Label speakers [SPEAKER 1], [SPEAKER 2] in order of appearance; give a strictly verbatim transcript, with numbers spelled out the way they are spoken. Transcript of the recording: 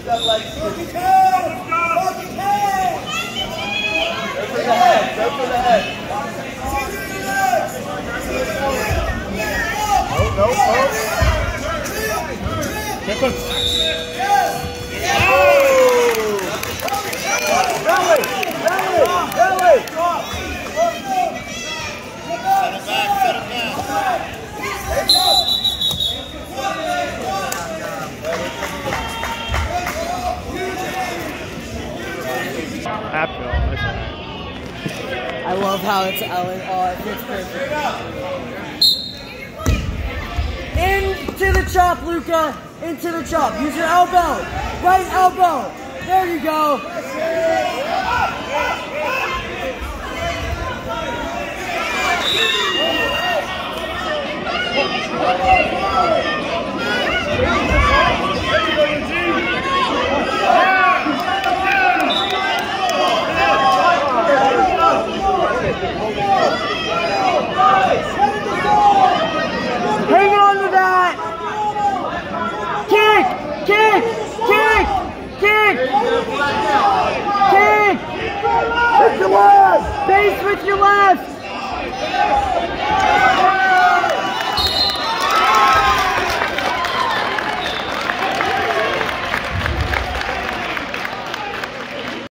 [SPEAKER 1] that leg sweep. Go for the head. Go for the head. No, no, no. Get the... Oh! Belly! Belly! Belly! Set it back, set it back.
[SPEAKER 2] I love how it's Ellen. Oh, it fits perfect. Into the chop, Luca. Into the chop. Use your elbow. Right elbow. There you go. Hang on to that! Kick! Kick! Kick! Kick! Kick! With your left! Base with your left!